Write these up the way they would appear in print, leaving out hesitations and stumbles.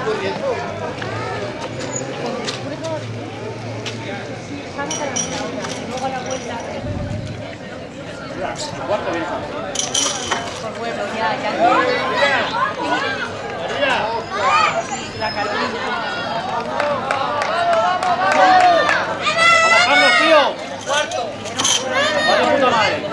Por huevo, ya. La Carolina. ¡Vamos, Carlos, tío! ¡Cuarto! ¡Vale, puta madre!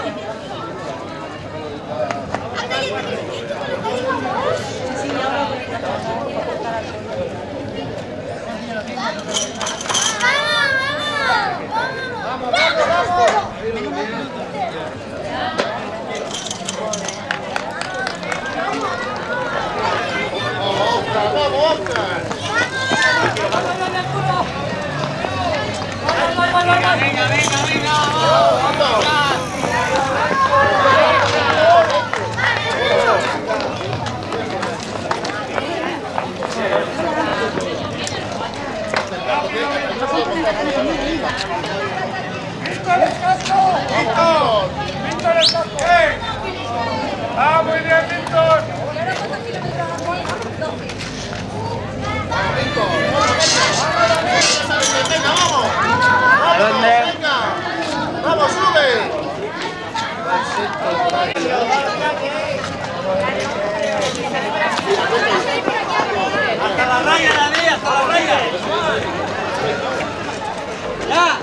¡Ah, muy bien, Víctor! ¡Vamos, sube! ¡Hasta la raya, David! ¡Hasta la raya! ¡Ya!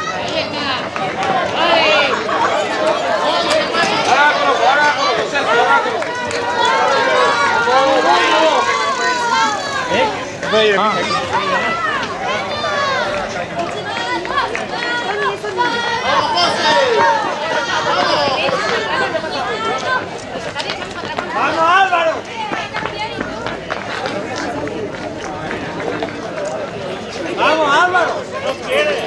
¡Vamos, Álvaro! ¡Vamos, Álvaro! ¡No quiere!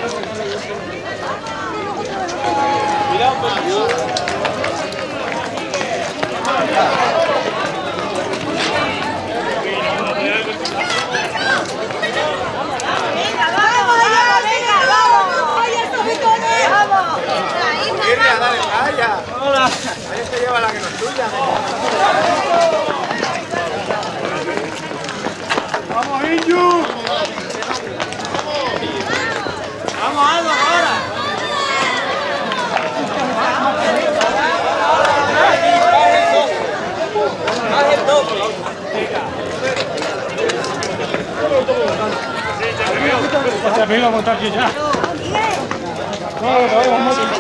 Cuidado con el... ¡Hola! Ahí se lleva la que no es tuya. ¡Vamos, Inju! ¡Vamos, Álvaro, ahora! ¡Haz el doble! Ya te vengo a montar aquí ya. No, vamos.